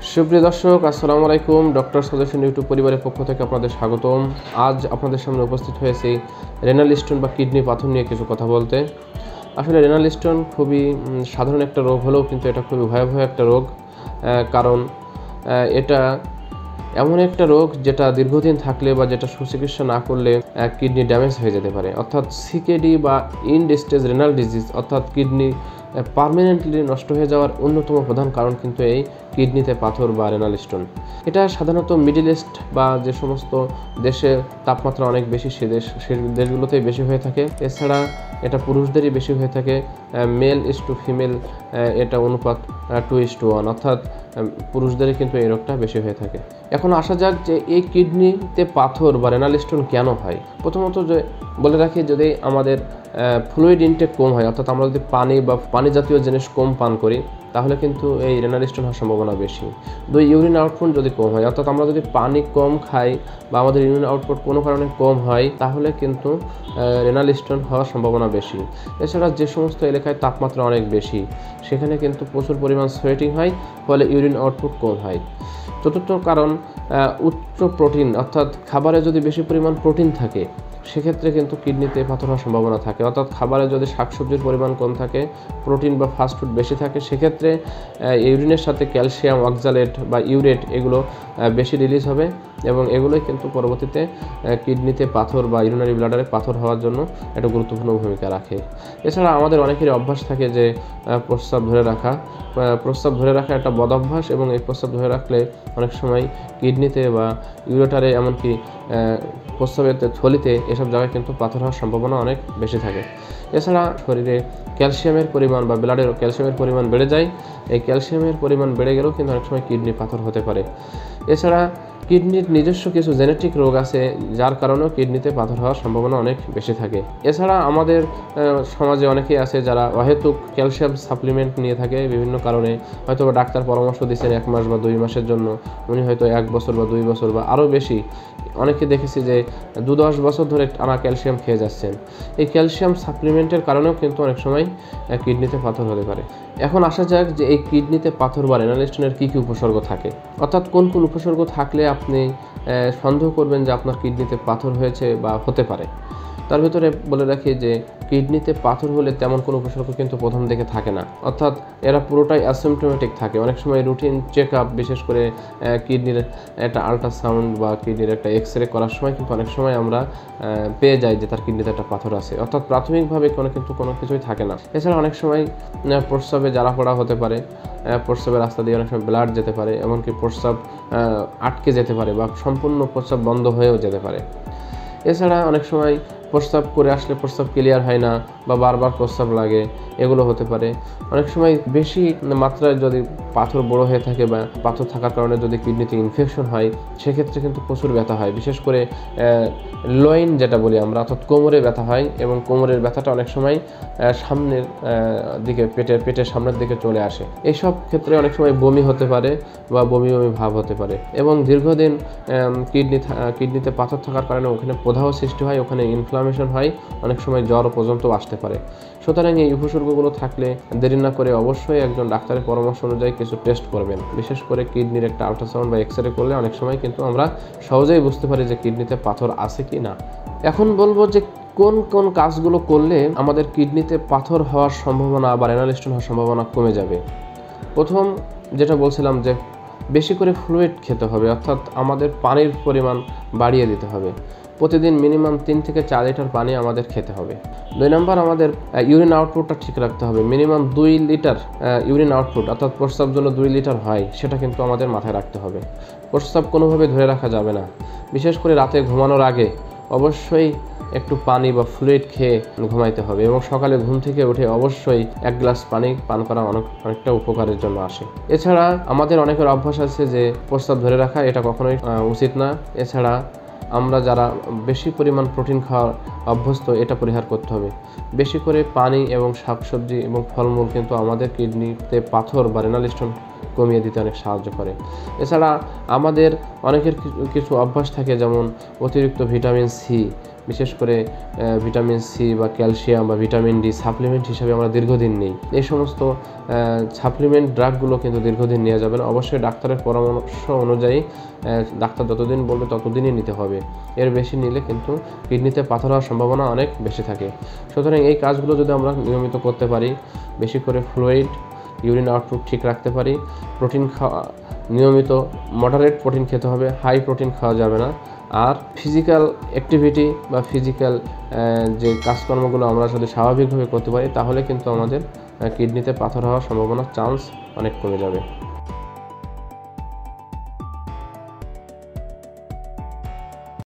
সুপ্রিয় দর্শক, আসসালামু আলাইকুম। ডক্টর সাজেশন ইউটিউব পরিবারের পক্ষ থেকে আপনাদের স্বাগতম। আজ আপনাদের সামনে উপস্থিত হয়েছি রেনাল স্টোন বা কিডনি পাথর নিয়ে কিছু কথা বলতে। আসলে রেনাল স্টোন খুবই সাধারণ একটা রোগ হলেও কিন্তু এটা খুবই ভয়াবহ একটা রোগ। কারণ এটা এমন একটা রোগ যেটা দীর্ঘদিন থাকলে বা যেটা সুচিকিৎসা না করলে কিডনি ড্যামেজ হয়ে যেতে পারে। অর্থাৎ সিকেডি বা ইন্ড স্টেজ রেনাল ডিজিজ অর্থাৎ কিডনি পার্মানেন্টলি নষ্ট হয়ে যাওয়ার অন্যতম প্রধান কারণ কিন্তু এই কিডনিতে পাথর বা রেনাল স্টোন। এটা সাধারণত মিডল ইস্ট বা যে সমস্ত দেশে তাপমাত্রা অনেক বেশি সে দেশগুলোতেই বেশি হয়ে থাকে। এছাড়া এটা পুরুষদেরই বেশি হয়ে থাকে। মেল ইস টু ফিমেল এটা অনুপাত 2:1, অর্থাৎ পুরুষদেরই কিন্তু এই রোগটা বেশি হয়ে থাকে। এখন আসা যাক যে এই কিডনিতে পাথর বা রেনাল স্টোন কেন হয়। প্রথমত যে বলে রাখি, যদি আমাদের ফ্লুইড ইনটেক কম হয়, অর্থাৎ আমরা যদি পানি বা পানি জাতীয় জিনিস কম পান করি, তাহলে কিন্তু এই রেনাল স্টোন হওয়ার সম্ভাবনা বেশি। ইউরিন আউটপুট যদি কম হয়, অর্থাৎ আমরা যদি পানি কম খাই বা আমাদের ইউরিন আউটপুট কোনো কারণে কম হয়, তাহলে কিন্তু রেনাল স্টোন হওয়ার সম্ভাবনা বেশি। এছাড়া যে সমস্ত এলাকায় তাপমাত্রা অনেক বেশি, সেখানে কিন্তু প্রচুর পরিমাণ সোয়েটিং হয়, ফলে ইউরিন আউটপুট কম হয়। চতুর্থ কারণ, উচ্চ প্রোটিন, অর্থাৎ খাবারে যদি বেশি পরিমাণ প্রোটিন থাকে, সেক্ষেত্রে কিন্তু কিডনিতে পাথর হওয়ার সম্ভাবনা থাকে। অর্থাৎ খাবারে যদি শাকসবজির পরিমাণ কম থাকে, প্রোটিন বা ফাস্টফুড বেশি থাকে, সেক্ষেত্রে ইউরিনের সাথে ক্যালসিয়াম অক্সালেট বা ইউরেট এগুলো বেশি রিলিজ হবে এবং এগুলোই কিন্তু পরবর্তীতে কিডনিতে পাথর বা ইউরিনারি ব্লাডারে পাথর হওয়ার জন্য একটা গুরুত্বপূর্ণ ভূমিকা রাখে। এছাড়া আমাদের অনেকেরই অভ্যাস থাকে যে প্রস্রাব ধরে রাখা। প্রস্রাব ধরে রাখা একটা বদ অভ্যাস এবং এই প্রস্রাব ধরে রাখলে অনেক সময় কিডনিতে বা ইউরেটারে, এমনকি প্রস্রাবের থলিতে, এসব জায়গায় কিন্তু পাথর হওয়ার সম্ভাবনা অনেক বেশি থাকে। এছাড়া শরীরে ক্যালসিয়ামের পরিমাণ বা ব্লাডের ক্যালসিয়ামের পরিমাণ বেড়ে যায়। এই ক্যালসিয়ামের পরিমাণ বেড়ে গেলেও কিন্তু অনেক সময় কিডনি পাথর হতে পারে। এছাড়া কিডনির নিজস্ব কিছু জেনেটিক রোগ আছে, যার কারণেও কিডনিতে পাথর হওয়ার সম্ভাবনা অনেক বেশি থাকে। এছাড়া আমাদের সমাজে অনেকেই আছে যারা অহেতুক ক্যালসিয়াম সাপ্লিমেন্ট নিয়ে থাকে বিভিন্ন কারণে। হয়তো ডাক্তার পরামর্শ দিচ্ছেন 1 মাস বা 2 মাসের জন্য, উনি হয়তো 1 বছর বা 2 বছর বা আরও বেশি, অনেকে দেখেছি যে 2-10 বছর ধরে টানা ক্যালসিয়াম খেয়ে যাচ্ছেন। এই ক্যালসিয়াম সাপ্লিমেন্টের কারণেও কিন্তু অনেক সময় কিডনিতে পাথর হতে পারে। এখন আসা যাক যে এই কিডনিতে পাথর বা রেনাল স্টোনের কী কী উপসর্গ থাকে, অর্থাৎ কোন কোন উপসর্গ থাকলে আপনি সন্দেহ করবেন যে আপনার কিডনিতে পাথর হয়েছে বা হতে পারে। তার ভিতরে বলে রাখি যে কিডনিতে পাথর হলে তেমন কোনো উপসর্গ কিন্তু প্রথম দিকে থাকে না, অর্থাৎ এরা পুরোটাই অ্যাসিম্পটোমেটিক থাকে। অনেক সময় রুটিন চেক আপ, বিশেষ করে কিডনির একটা আল্ট্রাসাউন্ড বা কিডনির একটা এক্সরে করার সময় কিন্তু অনেক সময় আমরা পেয়ে যাই যে তার কিডনিতে একটা পাথর আছে, অর্থাৎ প্রাথমিকভাবে কিন্তু কোনো কিছুই থাকে না। এছাড়া অনেক সময় প্রস্রাবে জ্বালা পোড়া হতে পারে, প্রস্রাবের রাস্তা দিয়ে অনেক সময় ব্লাড যেতে পারে, এমনকি প্রস্রাব আটকে যেতে পারে বা সম্পূর্ণ প্রস্রাব বন্ধ হয়েও যেতে পারে। এছাড়া অনেক সময় প্রস্রাব করে আসলে প্রস্রাব ক্লিয়ার হয় না বা বারবার প্রস্রাব লাগে, এগুলো হতে পারে। অনেক সময় বেশি মাত্রায় যদি পাথর বড় হয়ে থাকে বা পাথর থাকার কারণে যদি কিডনিতে ইনফেকশন হয়, সেক্ষেত্রে কিন্তু প্রচুর ব্যথা হয়। বিশেষ করে লোইন যেটা বলি আমরা, অর্থাৎ কোমরে ব্যথা হয় এবং কোমরের ব্যথাটা অনেক সময় সামনের দিকে, পেটের সামনের দিকে চলে আসে। এইসব ক্ষেত্রে অনেক সময় বমি হতে পারে বা বমি ভাব হতে পারে এবং দীর্ঘদিন কিডনিতে পাথর থাকার কারণে ওখানে প্রদাহ সৃষ্টি হয়, ওখানে ইনফ্লামেশন হয়, অনেক সময় জ্বর পর্যন্ত আসতে পারে। সুতরাং এই উপসর্গগুলো থাকলে দেরি না করে অবশ্যই একজন ডাক্তারের পরামর্শ অনুযায়ী কিছু টেস্ট করবেন। বিশেষ করে কিডনির একটা আল্ট্রাসাউন্ড বা এক্সরে করলে অনেক সময় কিন্তু আমরা সহজেই বুঝতে পারি যে কিডনিতে পাথর আছে কি না। এখন বলবো যে কোন কোন কাজগুলো করলে আমাদের কিডনিতে পাথর হওয়ার সম্ভাবনা বা রেনাল স্টোন হওয়ার সম্ভাবনা কমে যাবে। প্রথম যেটা বলছিলাম যে বেশি করে ফ্লুইড খেতে হবে, অর্থাৎ আমাদের পানির পরিমাণ বাড়িয়ে দিতে হবে। প্রতিদিন মিনিমাম 3 থেকে 4 লিটার পানি আমাদের খেতে হবে। 2 নম্বর, আমাদের ইউরিন আউটপুটটা ঠিক রাখতে হবে। মিনিমাম 2 লিটার ইউরিন আউটপুট, অর্থাৎ প্রস্রাব জন্য 2 লিটার হয়, সেটা কিন্তু আমাদের মাথায় রাখতে হবে। প্রস্রাব কোনোভাবে ধরে রাখা যাবে না। বিশেষ করে রাতে ঘুমানোর আগে অবশ্যই একটু পানি বা ফ্লুইড খেয়ে ঘুমাইতে হবে এবং সকালে ঘুম থেকে উঠে অবশ্যই 1 গ্লাস পানি পান করা অনেকটা উপকারের জন্য আসে। এছাড়া আমাদের অনেকের অভ্যাস আছে যে প্রস্রাব ধরে রাখা, এটা কখনোই উচিত না। এছাড়া আমরা যারা বেশি পরিমাণ প্রোটিন খাওয়ার অভ্যস্ত, এটা পরিহার করতে হবে। বেশি করে পানি এবং শাকসবজি এবং ফলমূল কিন্তু আমাদের কিডনিতে পাথর বা রেনাল স্টোন কমিয়ে দিতে অনেক সাহায্য করে। এছাড়া আমাদের অনেকের কিছু অভ্যাস থাকে, যেমন অতিরিক্ত ভিটামিন সি, বিশেষ করে ভিটামিন সি বা ক্যালসিয়াম বা ভিটামিন ডি সাপ্লিমেন্ট হিসেবে আমরা দীর্ঘদিন নিই। এই সমস্ত সাপ্লিমেন্ট ড্রাগগুলো কিন্তু দীর্ঘদিন নেওয়া যাবে না। অবশ্যই ডাক্তারের পরামর্শ অনুযায়ী ডাক্তার যতদিন বলবে ততদিনই নিতে হবে। এর বেশি নিলে কিন্তু কিডনিতে পাথর হওয়ার সম্ভাবনা অনেক বেশি থাকে। সুতরাং এই কাজগুলো যদি আমরা নিয়মিত করতে পারি, বেশি করে ফ্লুইড, ইউরিন আউটপুট ঠিক রাখতে পারি, প্রোটিন খাওয়া নিয়মিত মডারেট প্রোটিন খেতে হবে, হাই প্রোটিন খাওয়া যাবে না। আর ফিজিক্যাল অ্যাক্টিভিটি বা ফিজিক্যাল যে কাজকর্মগুলো আমরা যদি স্বাভাবিকভাবে করতে পারি, তাহলে কিন্তু আমাদের কিডনিতে পাথর হওয়ার সম্ভাবনা চান্স অনেক কমে যাবে।